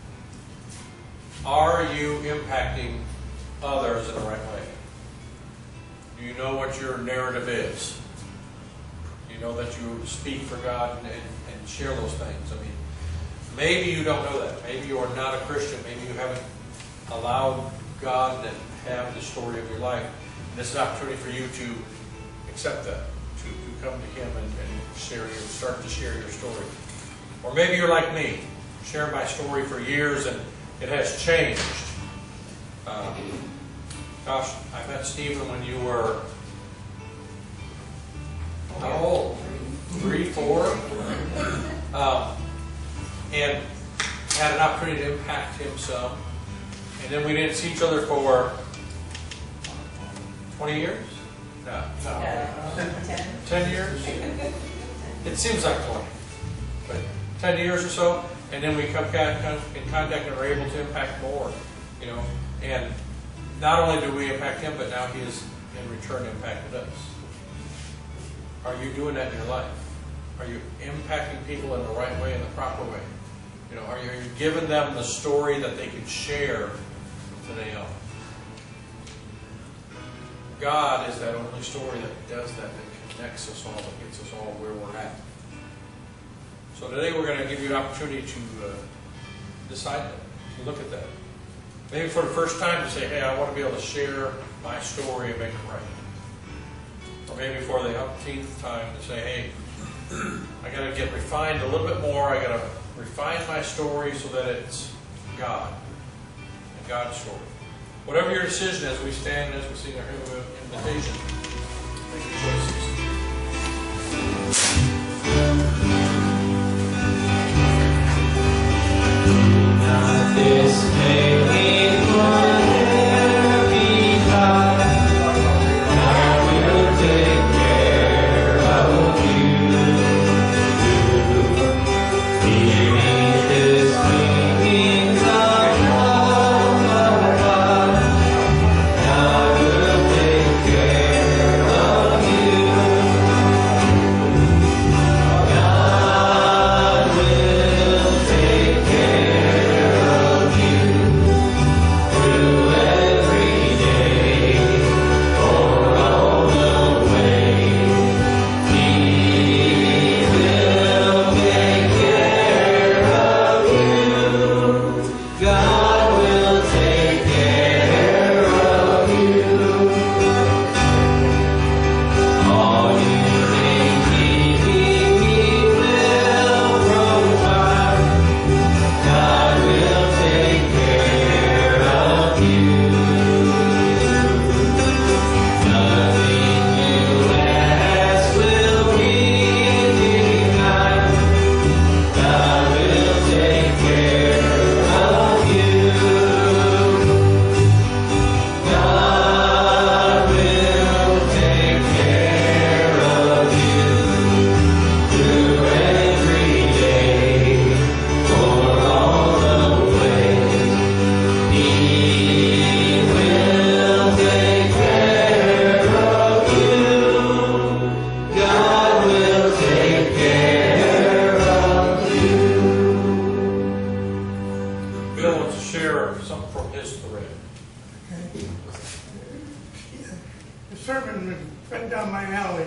Are you impacting others in the right way? Do you know what your narrative is? Do you know that you speak for God and, and, and share those things? I mean, maybe you don't know that. Maybe you are not a Christian. Maybe you haven't allowed God to have the story of your life. And this is an opportunity for you to accept that, to, to come to Him and, and share your, start to share your story. Or maybe you're like me, sharing my story for years and it has changed. Um, gosh, I met Stephen when you were how old? Three, four? Um, and had an opportunity to impact him some. And then we didn't see each other for twenty years? No. no. ten. ten years? It seems like twenty. But ten years or so. And then we come in contact and are able to impact more. You know. And not only do we impact him, but now he has in return impacted us. Are you doing that in your life? Are you impacting people in the right way, in the proper way? You know, are you, are you giving them the story that they can share today on? God is that only story that does that, that connects us all, that gets us all where we're at. So today we're going to give you an opportunity to uh, decide that, to look at that. Maybe for the first time to say, hey, I want to be able to share my story and make it right. Or maybe for the umpteenth time to say, hey, I got to get refined a little bit more. I got to refine my story so that it's God and God's story. Whatever your decision is, we stand as we sing our hymn of invitation. Make your choices. Not this day whatever betide, I will take care of you. Beneath His wings of love above, I will take care of you.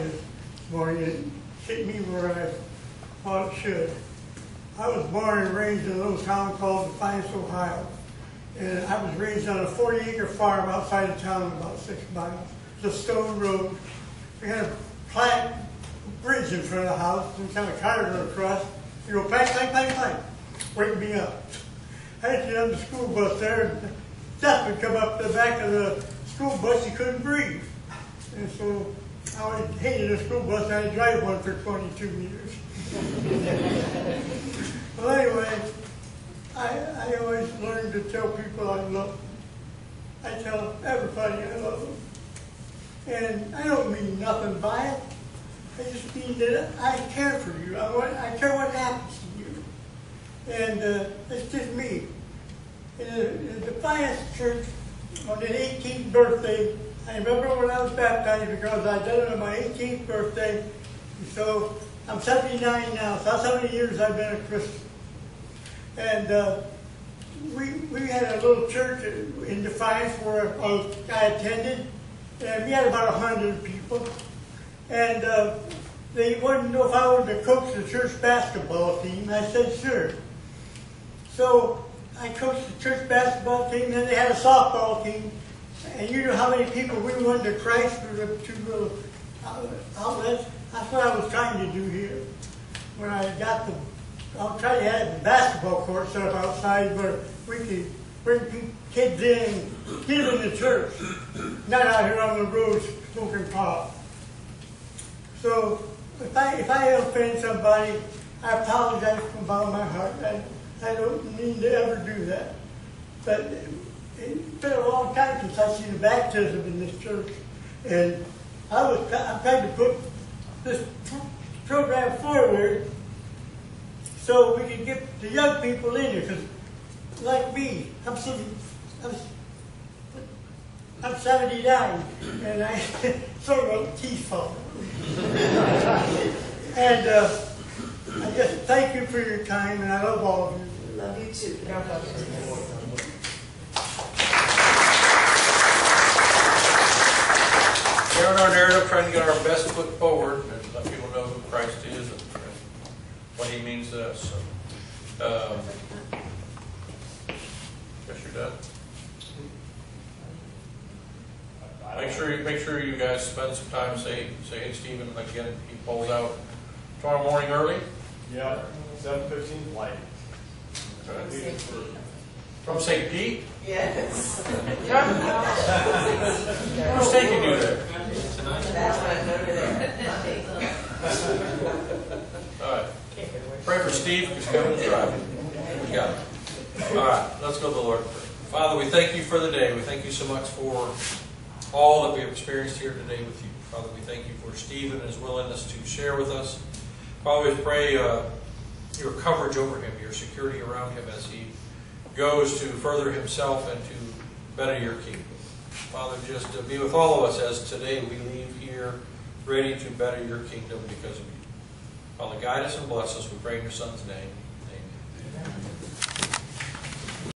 this morning and hit me where I thought it should. I was born and raised in a little town called Defiance, Ohio. And I was raised on a forty acre farm outside of town, about six miles. It's a stone road. We had a plank bridge in front of the house, and kind of corridor across. You go, plank, plank, plank, plank. Wake me up. I had to get on the school bus there, and Seth would come up the back of the school bus, he couldn't breathe. And so I always hated a school bus, and I drive one for twenty-two years. Well, anyway, I, I always learned to tell people I love them. I tell everybody I love them. And I don't mean nothing by it. I just mean that I care for you. I, want, I care what happens to you. And uh, it's just me. In the, in the Defiance Church, on the eighteenth birthday, I remember when I was baptized because I did it on my eighteenth birthday. And so I'm seventy-nine now, so that's how many years I've been a Christian. And uh, we, we had a little church in Defiance where I attended, and we had about a hundred people. And uh, they wanted to know if I wanted to coach the church basketball team. I said, sure. So I coached the church basketball team, and then they had a softball team. And you know how many people we went to Christ through the two little outlets? That's what I was trying to do here. When I got the, I'll try to have the basketball court set up outside where we could bring kids in, get them in the church, not out here on the road smoking pot. So if I if I offend somebody, I apologize from the bottom of my heart. I, I don't mean to ever do that. But it, it's been a long time since I've seen a baptism in this church, and I was I'm trying to put this program forward so we can get the young people in here. Because like me, I'm sitting, I'm, I'm seventy-nine, and I sort of like teeth falling. And uh, I just thank you for your time, and I love all of you. Love you too. God love you. Here in our narrative, trying to get our best foot forward and let people know who Christ is and what He means to us. So, um, guess you're done. Make sure you make sure you guys spend some time. Say say hey Stephen again. He pulls out tomorrow morning early. Yeah, seven fifteen flight. Okay. From Saint Pete. Yes. Who's taking you there? That's what I'm over there. All right. Pray for Steve because Kevin's driving. We got it. All right. Let's go to the Lord in prayer. Father, we thank you for the day. We thank you so much for all that we have experienced here today with you. Father, we thank you for Steve and his willingness to share with us. Father, we pray uh, your coverage over him, your security around him as he goes to further himself and to better your kingdom. Father, just uh, be with all of us as today we leave here ready to better your kingdom because of you. Father, guide us and bless us. We pray in your Son's name.